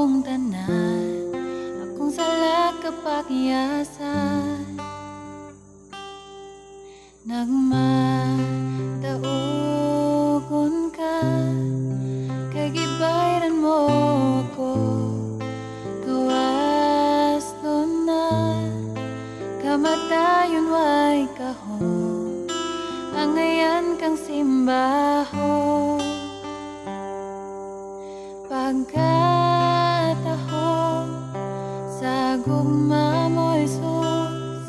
mong tanan, akong sala kapakyasan. Nagmataugon ka, kay gibayran mo ako. Gawas doon na, kamatayon way kahon, angayan kang simbaho. Pagkataho sa gugma mo Isus,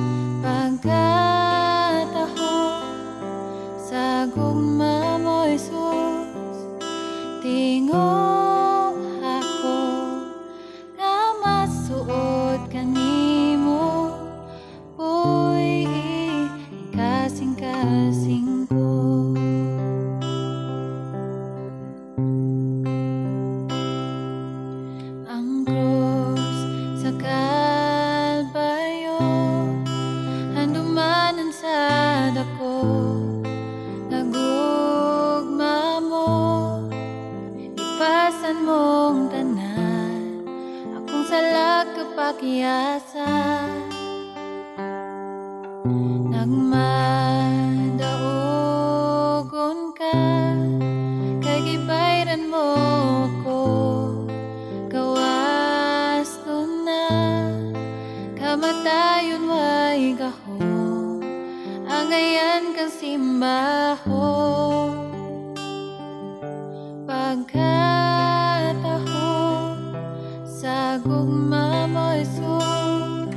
pagkataho sa gugma mo Isus, tingo ako nga masuot kanimo, puy kasing-kasing ko. Ang krus sa Kalbaryo, handumanan sa dako, nagugma mo, ipasan mong tanan, akong sala kapakyasan. Nagmadaugon ka, kay gibayran mo ako. Gawas doon na, kamatayon way gahom, angayan kang simbaho. Pagkataho sa gugma mo Isus,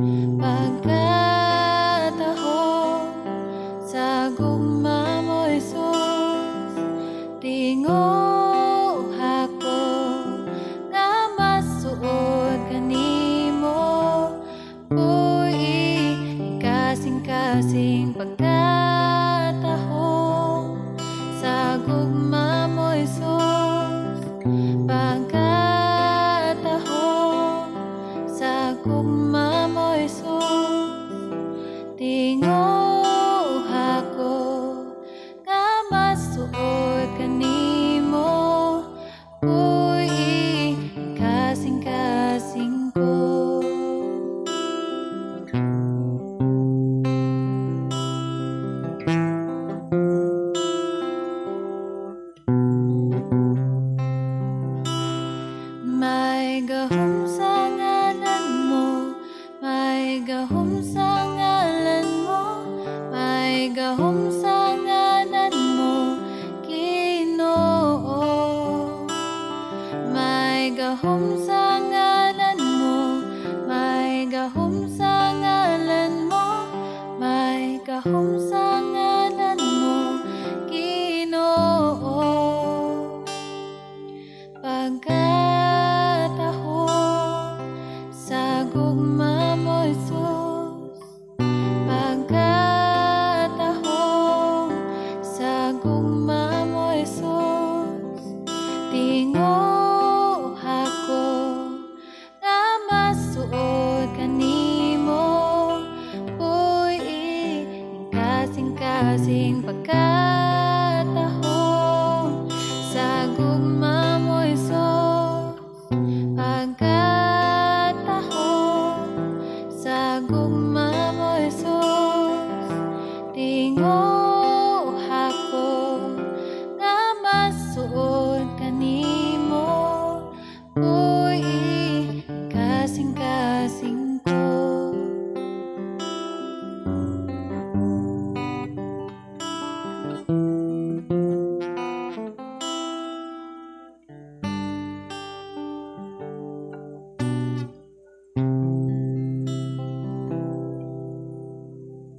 pagkataho sa gugma mo Isus, tingo ako nga masuot kanimo, puy kasing-kasing. Pagkataho sa gugma mo Isus, pagkataho sa gugma mo Isus, tingo ako nga masuot kanimo, puy kasing-kasing ko. May gahom sa ngalan mo, may gahom sa ngalan mo, may gahom sa ngalan mo, Ginoo. May gahom sa ngalan